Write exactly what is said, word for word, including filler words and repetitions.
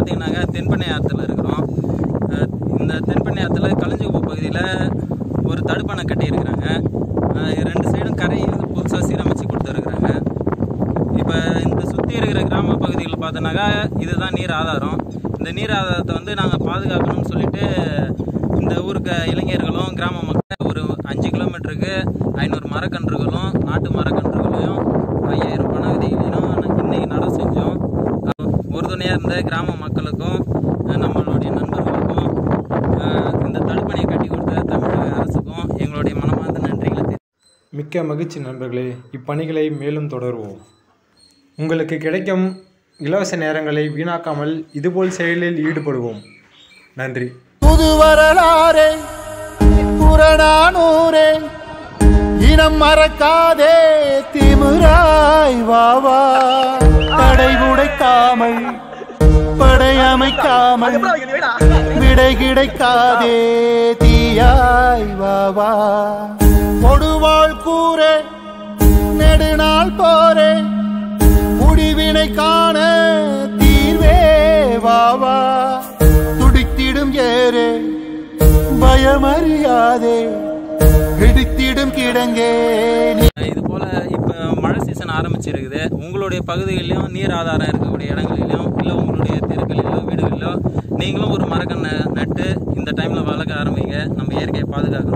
பார்த்தீங்கன்னாக்கா தென்பெண்ணை ஆற்றுல இருக்கிறோம். இந்த தென்பெண்ணை ஆற்றுல களிஞ்சிக்குப்பம் பகுதியில் ஒரு தடுப்பணை கட்டியிருக்கிறாங்க. ரெண்டு சைடும் கரையை புதுசாக சீரமைச்சு கொடுத்துருக்குறாங்க. இப்போ இந்த சுற்றி இருக்கிற கிராம பகுதிகளில் பார்த்தோன்னாக்கா இதுதான் நீர் ஆதாரம். இந்த நீர் ஆதாரத்தை வந்து நாங்கள் பாதுகாக்கணும்னு சொல்லிட்டு இந்த ஊருக்கு இளைஞர்களும் கிராம மக்கள் ஒரு அஞ்சு கிலோமீட்டருக்கு ஐநூறு மரக்கன்றுகளும் நாட்டு மரக்கன்றுகளையும் ஐயாயிரம் பண விதைகளையும் இன்னைக்கு நட செஞ்சோம். உறுதுணையாக இருந்த கிராம மக்களுக்கும் நம்மளுடைய நண்பர்களுக்கும் இந்த தடுப்பணையை கட்டி கொடுத்த தமிழக அரசுக்கும் எங்களுடைய மனமார்ந்த நன்றிகளை. மிக்க மகிழ்ச்சி நண்பர்களே. இப்பணிகளை மேலும் தொடர்வோம். உங்களுக்கு கிடைக்கும் இலவச நேரங்களை வீணாக்காமல் இதுபோல் செயலில் ஈடுபடுவோம். நன்றி. புது வரலாறே புறநானூரே இனம் மறக்காதே திமிராய் வாவா. தடை உடைக்காமல் படையமைக்காமல் விடை கிடைக்காதே தீயாய் வாவா. கொடுவாள் கூரே நெடுநாள் போரே முடிவினை காண தீர்வே வாவா. துடித்திடும் ஏரே பயமறியாதே இடித்திடும் கிடங்கே. இது போல இப்போ மழை சீசன் ஆரம்பிச்சிருக்குது. உங்களுடைய பகுதிகளிலும் நீர் ஆதாரம் இருக்கக்கூடிய இடங்களிலும் இல்லை உங்களுடைய தெருக்களிலோ வீடுகளிலோ நீங்களும் ஒரு மரக்கன்றை நட்டு இந்த டைமில் வளர்க்க ஆரம்பிங்க. நம்ம இயற்கையை பாதுகாக்கணும்.